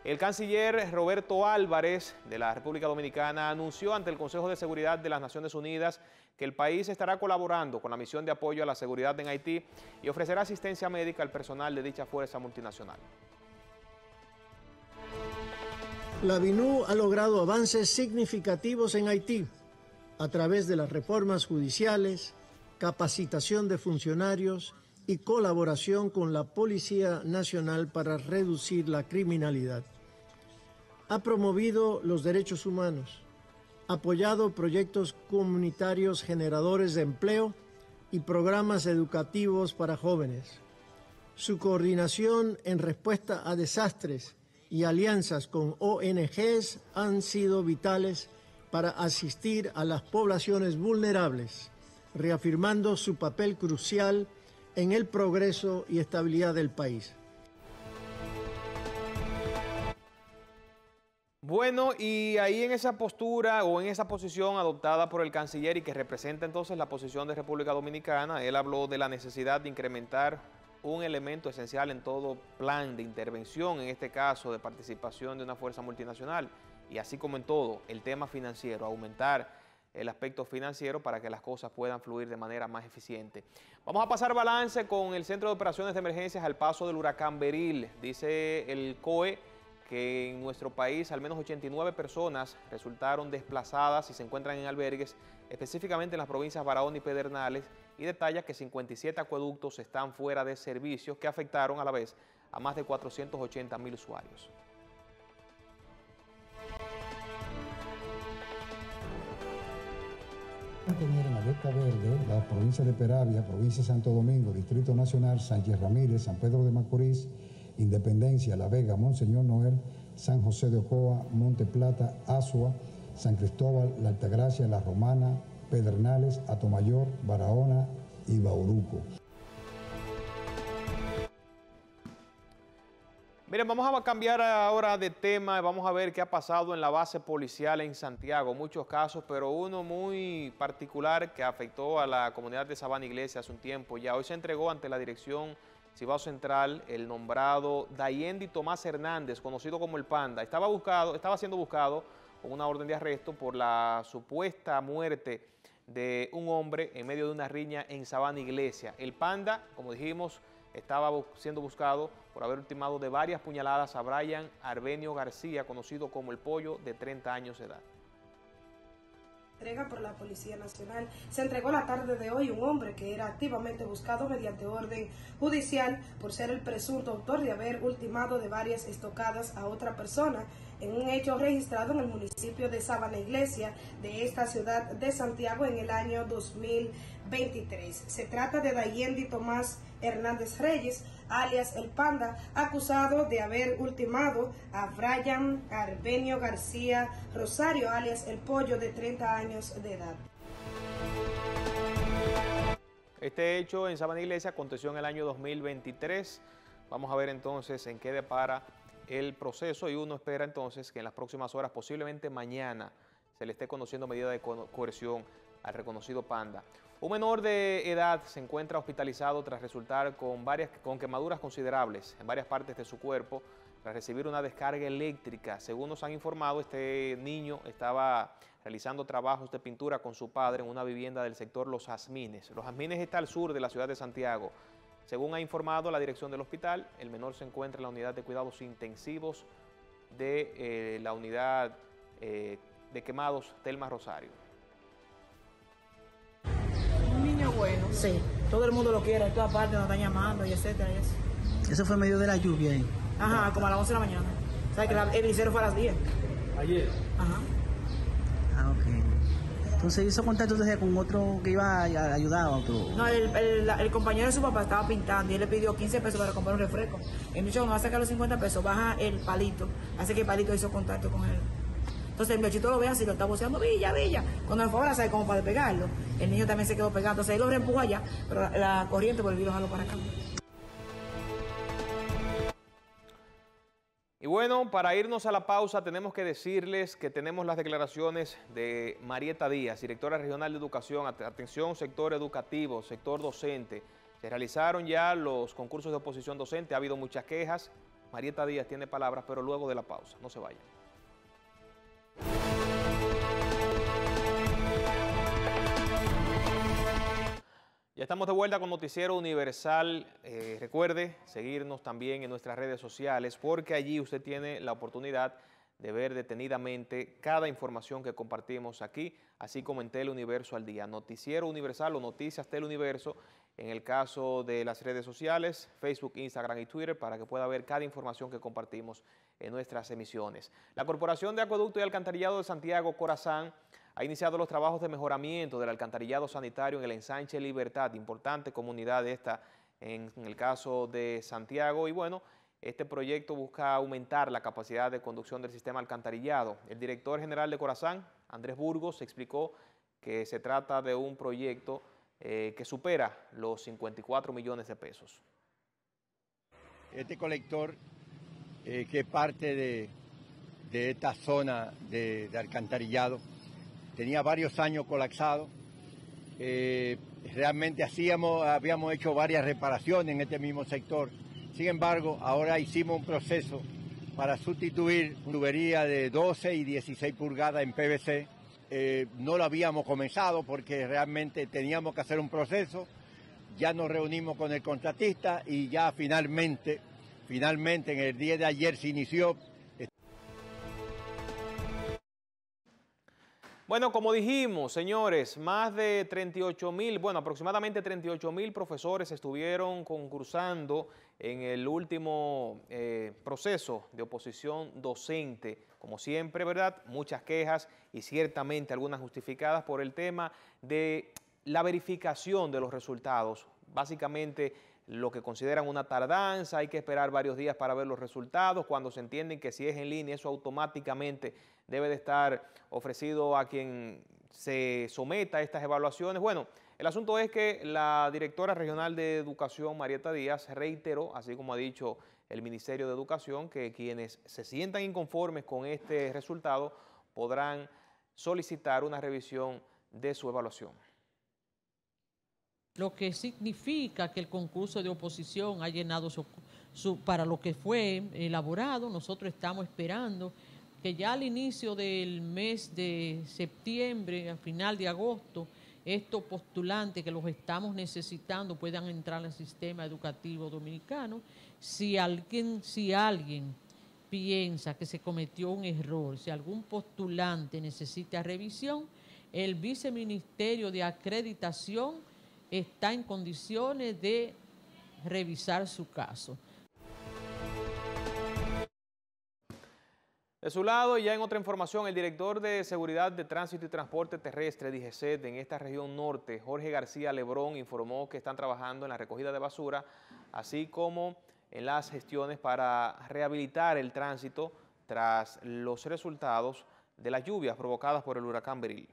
El canciller Roberto Álvarez de la República Dominicana anunció ante el Consejo de Seguridad de las Naciones Unidas que el país estará colaborando con la misión de apoyo a la seguridad en Haití y ofrecerá asistencia médica al personal de dicha fuerza multinacional. La BINUD ha logrado avances significativos en Haití a través de las reformas judiciales, capacitación de funcionarios y colaboración con la Policía Nacional para reducir la criminalidad. Ha promovido los derechos humanos, apoyado proyectos comunitarios generadores de empleo y programas educativos para jóvenes. Su coordinación en respuesta a desastres y alianzas con ONGs han sido vitales para asistir a las poblaciones vulnerables, reafirmando su papel crucial en el progreso y estabilidad del país. Bueno, y ahí en esa postura o en esa posición adoptada por el canciller y que representa entonces la posición de República Dominicana, él habló de la necesidad de incrementar un elemento esencial en todo plan de intervención, en este caso de participación de una fuerza multinacional, y así como en todo, el tema financiero, aumentar el aspecto financiero para que las cosas puedan fluir de manera más eficiente. Vamos a pasar balance con el Centro de Operaciones de Emergencias al paso del huracán Beryl. Dice el COE que en nuestro país al menos 89 personas resultaron desplazadas y se encuentran en albergues, específicamente en las provincias Barahona y Pedernales, y detalla que 57 acueductos están fuera de servicios que afectaron a la vez a más de 480.000 usuarios. Tener en alerta verde la provincia de Peravia, provincia de Santo Domingo, Distrito Nacional, Sánchez Ramírez, San Pedro de Macorís, Independencia, La Vega, Monseñor Noel, San José de Ocoa, Monte Plata, Azua, San Cristóbal, La Altagracia, La Romana, Pedernales, Atomayor, Barahona y Bauruco. Miren, vamos a cambiar ahora de tema, vamos a ver qué ha pasado en la base policial en Santiago. Muchos casos, pero uno muy particular que afectó a la comunidad de Sabana Iglesia hace un tiempo ya. Hoy se entregó ante la dirección Cibao Central el nombrado Dayendi Tomás Hernández, conocido como el Panda. Estaba siendo buscado con una orden de arresto por la supuesta muerte de un hombre en medio de una riña en Sabana Iglesia. El Panda, como dijimos, estaba siendo buscado por haber ultimado de varias puñaladas a Brian Arbenio García, conocido como el Pollo, de 30 años de edad. Entrega por la Policía Nacional. Se entregó la tarde de hoy un hombre que era activamente buscado mediante orden judicial por ser el presunto autor de haber ultimado de varias estocadas a otra persona en un hecho registrado en el municipio de Sabana Iglesia de esta ciudad de Santiago en el año 2023. Se trata de Dayendi Tomás Hernández Reyes, alias El Panda, acusado de haber ultimado a Brian Arbenio García Rosario, alias El Pollo, de 30 años de edad. Este hecho en Sabana Iglesia aconteció en el año 2023. Vamos a ver entonces en qué depara el proceso y uno espera entonces que en las próximas horas, posiblemente mañana, se le esté conociendo medida de coerción al reconocido Panda. Un menor de edad se encuentra hospitalizado tras resultar con quemaduras considerables en varias partes de su cuerpo tras recibir una descarga eléctrica. Según nos han informado, este niño estaba realizando trabajos de pintura con su padre en una vivienda del sector Los Jazmines. Los Jazmines está al sur de la ciudad de Santiago. Según ha informado la dirección del hospital, el menor se encuentra en la unidad de cuidados intensivos de la unidad de quemados Telma Rosario. Un niño bueno. Sí. Todo el mundo lo quiere, en todas partes nos están llamando y etcétera. Y eso. Eso fue en medio de la lluvia ahí. Ajá, como a las 11 de la mañana. ¿Sabes que el liceo fue a las 10? Ayer. Ajá. Ah, ok. Entonces hizo contacto con otro que iba a ayudar a otro. No, el compañero de su papá estaba pintando y él le pidió 15 pesos para comprar un refresco. El muchacho no va a sacar los 50 pesos, baja el palito. Así que el palito hizo contacto con él. Entonces el muchachito lo ve así, lo está voceando, Villa, Villa. Cuando el favor sabe como para despegarlo. El niño también se quedó pegado. Entonces él lo reempujó allá, pero la corriente volvió a bajarlo para acá. Y bueno, para irnos a la pausa tenemos que decirles que tenemos las declaraciones de Marieta Díaz, directora regional de educación. Atención, sector educativo, sector docente. Se realizaron ya los concursos de oposición docente, ha habido muchas quejas Marieta Díaz tiene palabras, pero luego de la pausa. No se vayan. Ya estamos de vuelta con Noticiero Universal. Recuerde seguirnos también en nuestras redes sociales, porque allí usted tiene la oportunidad de ver detenidamente cada información que compartimos aquí, así como en Teleuniverso al día. Noticiero Universal o Noticias Teleuniverso, en el caso de las redes sociales, Facebook, Instagram y Twitter, para que pueda ver cada información que compartimos en nuestras emisiones. La Corporación de Acueducto y Alcantarillado de Santiago, Corazán, ha iniciado los trabajos de mejoramiento del alcantarillado sanitario en el ensanche Libertad, importante comunidad esta en el caso de Santiago, y bueno, este proyecto busca aumentar la capacidad de conducción del sistema alcantarillado. El director general de Corazán, Andrés Burgos, explicó que se trata de un proyecto que supera los 54 millones de pesos. Este colector, que es parte de esta zona de alcantarillado, tenía varios años colapsado. Realmente habíamos hecho varias reparaciones en este mismo sector. Sin embargo, ahora hicimos un proceso para sustituir tubería de 12 y 16 pulgadas en PVC. No lo habíamos comenzado porque realmente teníamos que hacer un proceso. Ya nos reunimos con el contratista y ya finalmente en el día de ayer se inició. Bueno, como dijimos, señores, más de 38.000, bueno, aproximadamente 38.000 profesores estuvieron concursando en el último proceso de oposición docente. Como siempre, ¿verdad? Muchas quejas y ciertamente algunas justificadas por el tema de la verificación de los resultados. Básicamente, lo que consideran una tardanza, hay que esperar varios días para ver los resultados, cuando se entienden que si es en línea, eso automáticamente debe de estar ofrecido a quien se someta a estas evaluaciones. Bueno, el asunto es que la directora regional de Educación, Marieta Díaz, reiteró, así como ha dicho el Ministerio de Educación, que quienes se sientan inconformes con este resultado podrán solicitar una revisión de su evaluación. Lo que significa que el concurso de oposición ha llenado para lo que fue elaborado. Nosotros estamos esperando que ya al inicio del mes de septiembre, al final de agosto, estos postulantes que los estamos necesitando puedan entrar al sistema educativo dominicano. Si alguien piensa que se cometió un error, si algún postulante necesita revisión, el Viceministerio de Acreditación está en condiciones de revisar su caso. De su lado, ya en otra información, el director de Seguridad de Tránsito y Transporte Terrestre, DGCET, en esta región norte, Jorge García Lebrón, informó que están trabajando en la recogida de basura, así como en las gestiones para rehabilitar el tránsito tras los resultados de las lluvias provocadas por el huracán Beryl.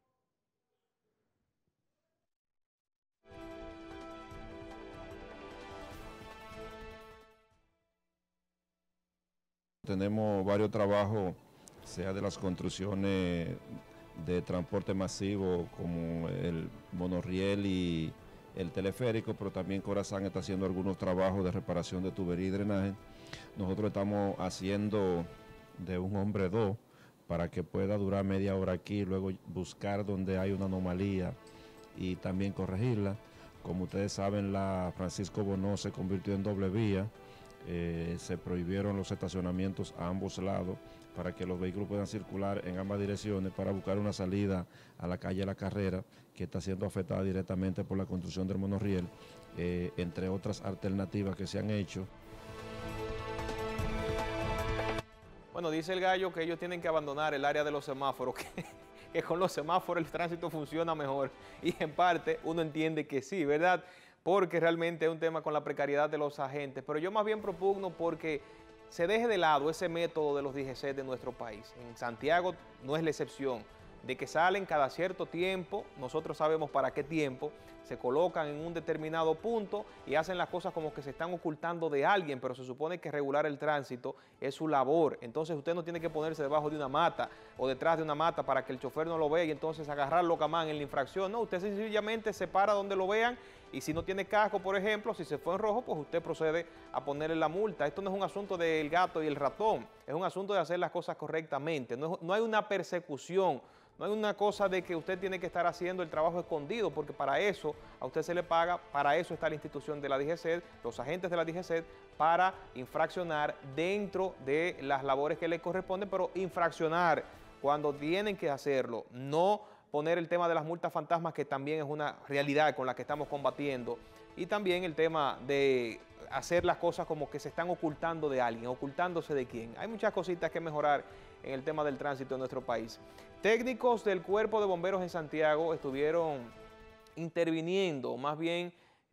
Tenemos varios trabajos, sea de las construcciones de transporte masivo como el monorriel y el teleférico, pero también Corazán está haciendo algunos trabajos de reparación de tubería y drenaje. Nosotros estamos haciendo de un hombre 2 para que pueda durar media hora aquí, luego buscar donde hay una anomalía y también corregirla. Como ustedes saben, la Francisco Bonó se convirtió en doble vía. Se prohibieron los estacionamientos a ambos lados para que los vehículos puedan circular en ambas direcciones para buscar una salida a la calle La Carrera, que está siendo afectada directamente por la construcción del monorriel, entre otras alternativas que se han hecho. Bueno, dice el gallo que ellos tienen que abandonar el área de los semáforos, que con los semáforos el tránsito funciona mejor, y en parte uno entiende que sí, ¿verdad?, porque realmente es un tema con la precariedad de los agentes, pero yo más bien propugno porque se deje de lado ese método de los DGC de nuestro país. En Santiago no es la excepción, de que salen cada cierto tiempo, nosotros sabemos para qué tiempo, se colocan en un determinado punto y hacen las cosas como que se están ocultando de alguien, pero se supone que regular el tránsito es su labor. Entonces usted no tiene que ponerse debajo de una mata o detrás de una mata para que el chofer no lo vea y entonces agarrarlo camán en la infracción. No, usted sencillamente se para donde lo vean Y si no tiene casco, por ejemplo, si se fue en rojo, pues usted procede a ponerle la multa. Esto no es un asunto del gato y el ratón, es un asunto de hacer las cosas correctamente. No hay una persecución, no hay una cosa de que usted tiene que estar haciendo el trabajo escondido, porque para eso a usted se le paga, para eso está la institución de la DGCET, los agentes de la DGCET, para infraccionar dentro de las labores que le corresponden, pero infraccionar cuando tienen que hacerlo, no poner el tema de las multas fantasmas, que también es una realidad con la que estamos combatiendo, y también el tema de hacer las cosas como que se están ocultando de alguien, ocultándose de quién. Hay muchas cositas que mejorar en el tema del tránsito en nuestro país. Técnicos del Cuerpo de Bomberos en Santiago estuvieron interviniendo, más bien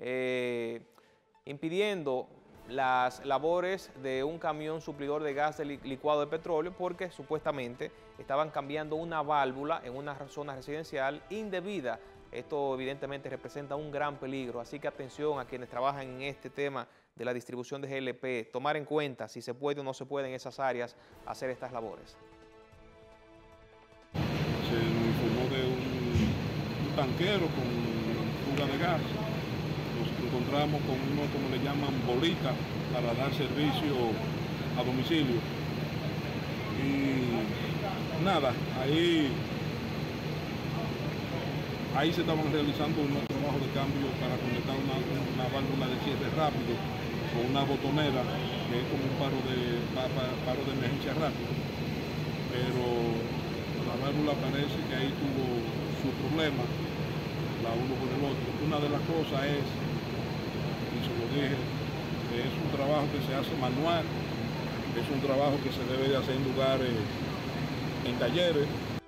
impidiendo las labores de un camión suplidor de gas de licuado de petróleo, porque supuestamente estaban cambiando una válvula en una zona residencial indebida. Esto evidentemente representa un gran peligro, así que atención a quienes trabajan en este tema de la distribución de GLP, tomar en cuenta si se puede o no se puede en esas áreas hacer estas labores. Se nos informó de un tanquero con fuga de gas. Nos encontramos con uno, como le llaman, bolita, para dar servicio a domicilio. Y nada, ahí se estaban realizando unos trabajos de cambio para conectar una válvula de cierre rápido con una botonera, que es como un paro de emergencia rápido. Pero la válvula parece que ahí tuvo su problema, la uno con el otro. Una de las cosas es, y se lo dije, que es un trabajo que se hace manual, es un trabajo que se debe de hacer en lugares, en talleres.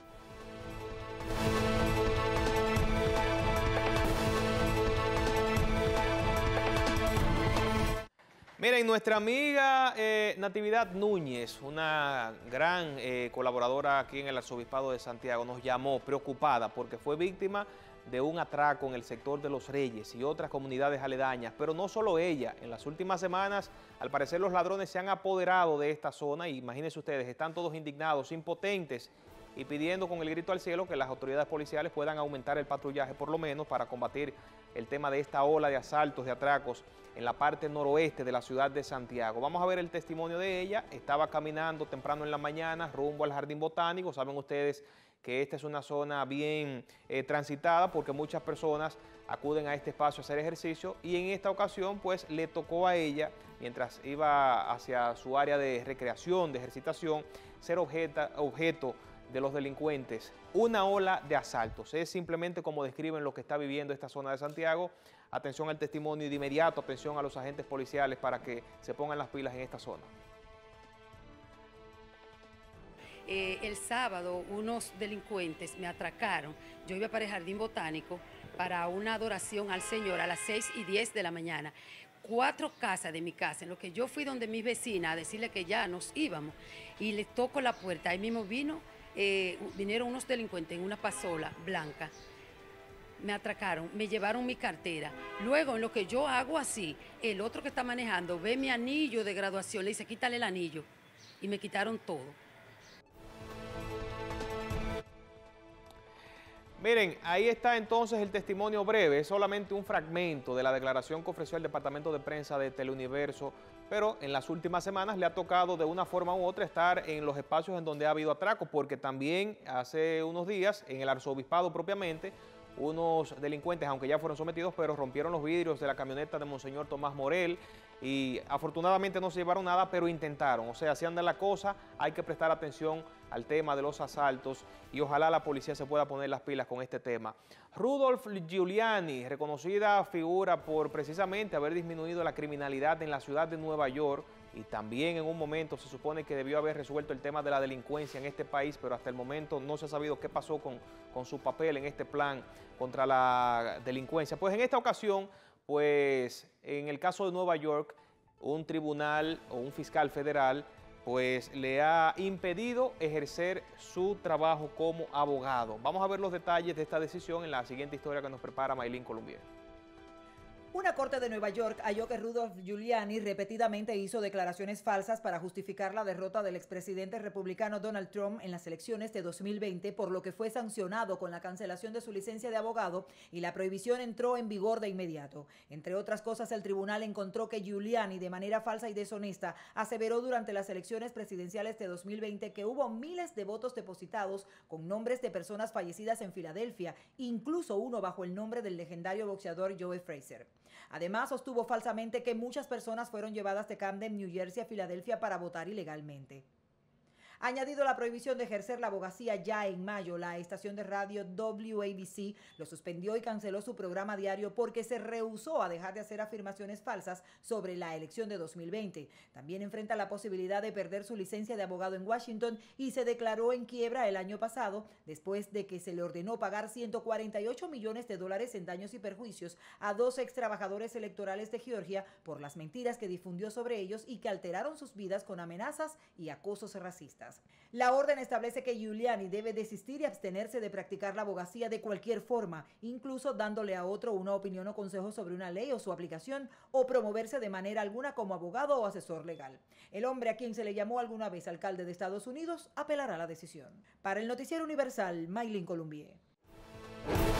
Miren, nuestra amiga Natividad Núñez, una gran colaboradora aquí en el Arzobispado de Santiago, nos llamó preocupada porque fue víctima de un atraco en el sector de Los Reyes y otras comunidades aledañas, pero no solo ella. En las últimas semanas, al parecer, los ladrones se han apoderado de esta zona y imagínense ustedes, están todos indignados, impotentes y pidiendo con el grito al cielo que las autoridades policiales puedan aumentar el patrullaje, por lo menos para combatir el tema de esta ola de asaltos, de atracos en la parte noroeste de la ciudad de Santiago. Vamos a ver el testimonio de ella. Estaba caminando temprano en la mañana rumbo al Jardín Botánico. Saben ustedes que esta es una zona bien transitada porque muchas personas acuden a este espacio a hacer ejercicio, y en esta ocasión pues le tocó a ella, mientras iba hacia su área de recreación, de ejercitación, ser objeto de los delincuentes. Una ola de asaltos. Es simplemente como describen lo que está viviendo esta zona de Santiago. Atención al testimonio y de inmediato atención a los agentes policiales para que se pongan las pilas en esta zona. El sábado unos delincuentes me atracaron. Yo iba para el Jardín Botánico para una adoración al Señor a las 6:10 de la mañana. 4 casas de mi casa, en lo que yo fui donde mi vecina a decirle que ya nos íbamos, y le toco la puerta. Ahí mismo vinieron unos delincuentes en una pasola blanca, me atracaron, me llevaron mi cartera. Luego, en lo que yo hago así, el otro que está manejando ve mi anillo de graduación, le dice, quítale el anillo, y me quitaron todo. Miren, ahí está entonces el testimonio breve, es solamente un fragmento de la declaración que ofreció el Departamento de Prensa de Teleuniverso, pero en las últimas semanas le ha tocado de una forma u otra estar en los espacios en donde ha habido atracos, porque también hace unos días, en el Arzobispado propiamente, unos delincuentes, aunque ya fueron sometidos, pero rompieron los vidrios de la camioneta de Monseñor Tomás Morel y afortunadamente no se llevaron nada, pero intentaron. O sea, si anda la cosa, hay que prestar atención al tema de los asaltos y ojalá la policía se pueda poner las pilas con este tema. Rudolph Giuliani, reconocida figura por precisamente haber disminuido la criminalidad en la ciudad de Nueva York, y también en un momento se supone que debió haber resuelto el tema de la delincuencia en este país, pero hasta el momento no se ha sabido qué pasó con su papel en este plan contra la delincuencia. Pues en esta ocasión, pues en el caso de Nueva York, un tribunal o un fiscal federal pues le ha impedido ejercer su trabajo como abogado. Vamos a ver los detalles de esta decisión en la siguiente historia que nos prepara Maylin Colombier. Una corte de Nueva York halló que Rudolph Giuliani repetidamente hizo declaraciones falsas para justificar la derrota del expresidente republicano Donald Trump en las elecciones de 2020, por lo que fue sancionado con la cancelación de su licencia de abogado y la prohibición entró en vigor de inmediato. Entre otras cosas, el tribunal encontró que Giuliani, de manera falsa y deshonesta, aseveró durante las elecciones presidenciales de 2020 que hubo miles de votos depositados con nombres de personas fallecidas en Filadelfia, incluso uno bajo el nombre del legendario boxeador Joe Frazier. Además, sostuvo falsamente que muchas personas fueron llevadas de Camden, New Jersey, a Filadelfia para votar ilegalmente. Añadido a la prohibición de ejercer la abogacía ya en mayo, la estación de radio WABC lo suspendió y canceló su programa diario porque se rehusó a dejar de hacer afirmaciones falsas sobre la elección de 2020. También enfrenta la posibilidad de perder su licencia de abogado en Washington y se declaró en quiebra el año pasado después de que se le ordenó pagar $148 millones en daños y perjuicios a 2 ex trabajadores electorales de Georgia por las mentiras que difundió sobre ellos y que alteraron sus vidas con amenazas y acosos racistas. La orden establece que Giuliani debe desistir y abstenerse de practicar la abogacía de cualquier forma, incluso dándole a otro una opinión o consejo sobre una ley o su aplicación, o promoverse de manera alguna como abogado o asesor legal. El hombre, a quien se le llamó alguna vez alcalde de Estados Unidos, apelará la decisión. Para el Noticiero Universal, Maylin Columbier.